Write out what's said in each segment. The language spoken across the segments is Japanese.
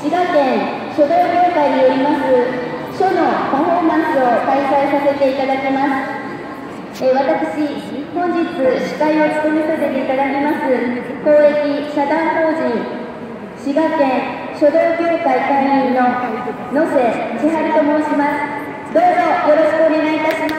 滋賀県書道協会によります書のパフォーマンスを開催させていただきます。私、本日司会を務めさせていただきます公益社団法人滋賀県書道協会会員の野瀬千春と申します。どうぞよろしくお願いいたします。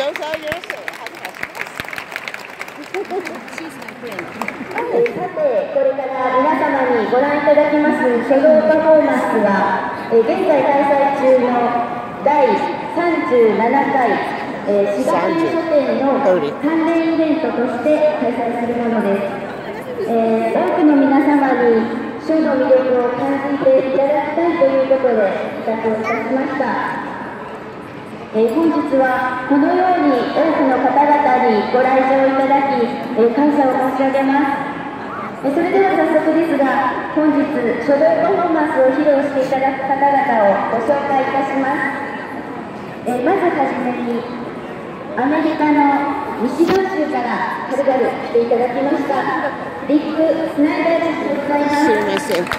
さて、これから皆様にご覧いただきます書道パフォーマンスは、現在開催中の第37回滋賀県書店の関連イベントとして開催するものです。多くの皆様に書の魅力を感じていただきたいということで企画をいたしました。本日はこのように多くの方々にご来場いただき、感謝を申し上げます。それでは早速ですが、本日書道パフォーマンスを披露していただく方々をご紹介いたします。まずはじめにアメリカのミシガン州からはるばる来ていただきましたリック・スナイダー氏でございます。 すいません。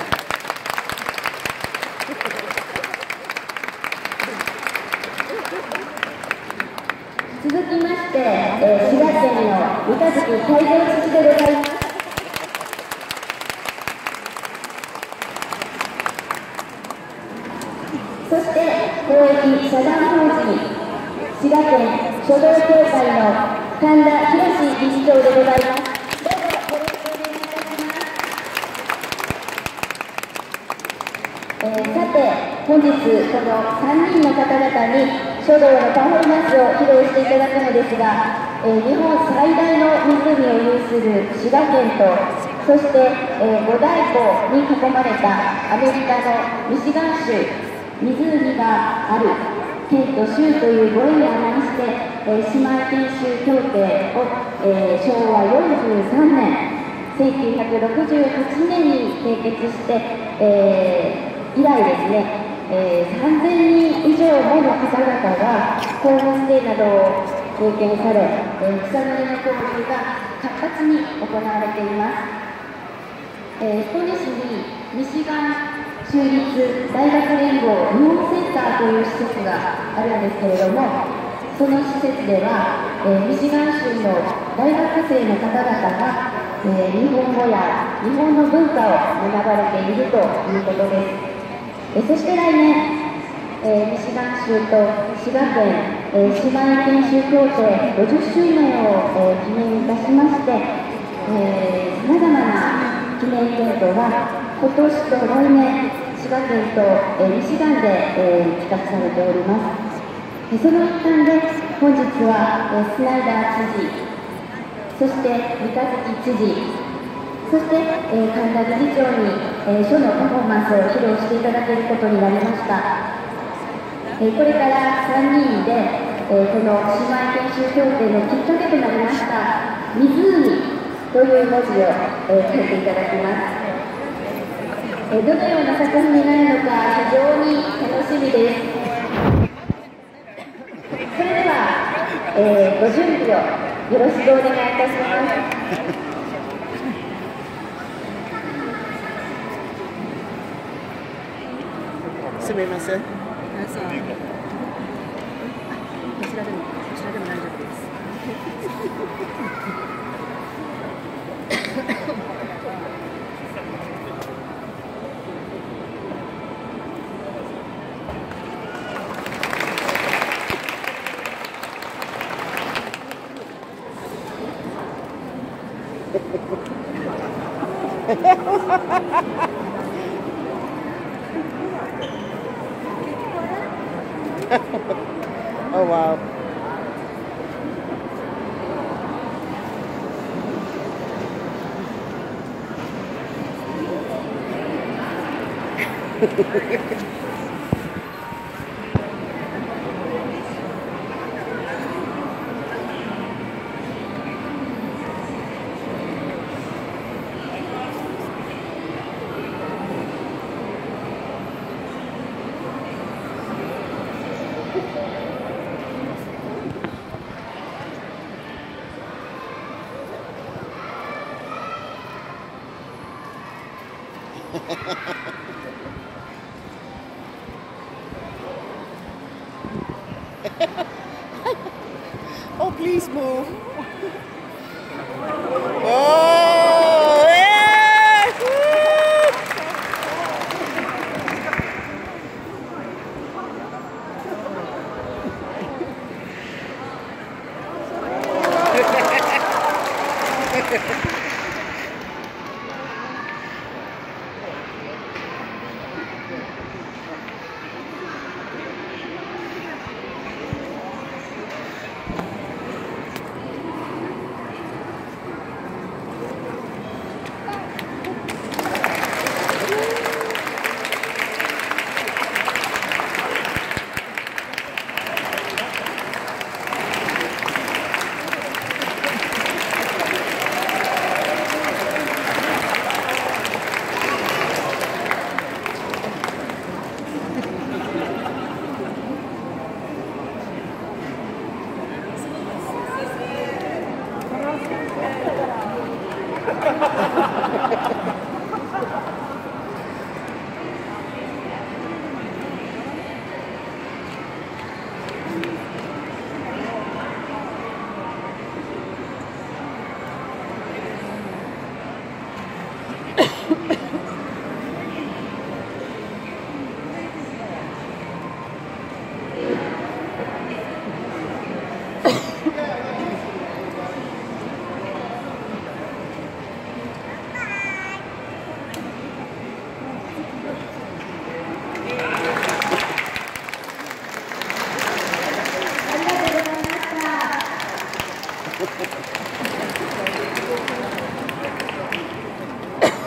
続きまして、滋賀県の三日月泰造知事でございます。そして公益社団法人滋賀県書道協会の神田博理事長でございます。どうぞよろしくお願いいたします。さて、本日この3人の方々に書道のパフォーマンスを披露していただくのですが、日本最大の湖を有する滋賀県と、そして五大湖に囲まれたアメリカのミシガン州、湖がある県と州というご縁がありまして、姉妹研修協定を、昭和43年、1968年に締結して、以来ですね、3000人以上もの方々がホームステイなどを経験され、草の根の交流が活発に行われています。彦根市にミシガン州立大学連合日本センターという施設があるんですけれども、その施設では、ミシガン州の大学生の方々が、日本語や日本の文化を学ばれているということです。そして来年、ミシガン州と滋賀県、姉妹研修協定50周年を、記念いたしまして、さまざまな記念イベントが今年と来年、滋賀県と、ミシガンで、企画されております。その一環で本日は、スナイダー知事、そして三日月知事、そして、神田理事長に、書のパフォーマンスを披露していただけることになりました。これから3人で、この姉妹研修協定のきっかけとなりました「湖」という文字を、書いていただきます。どのような作品になるのか非常に楽しみです。それでは、ご準備をよろしくお願いいたします。 すみません。 こちらでも大丈夫です。 Oh wow. Oh, please move. Oh, yeah!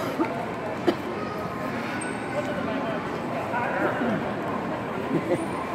Thank you.